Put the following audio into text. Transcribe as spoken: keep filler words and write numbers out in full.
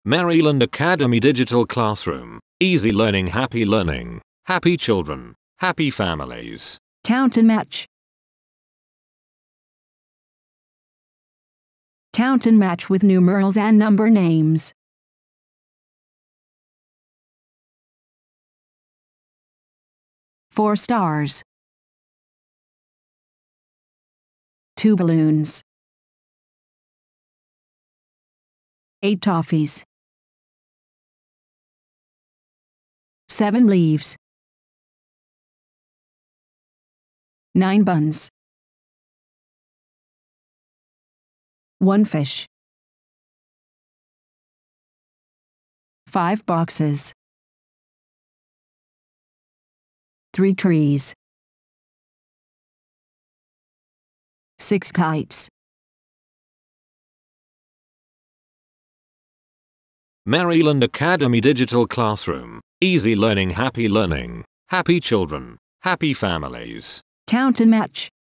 Merryland Academy Digital Classroom. Easy learning, happy learning. Happy children. Happy families. Count and match. Count and match with numerals and number names. Four stars. Two balloons. Eight toffees. Seven leaves. Nine buns. One fish. Five boxes. Three trees. Six kites. Merryland Academy Digital Classroom. Easy learning, happy learning. Happy children. Happy families. Count and match.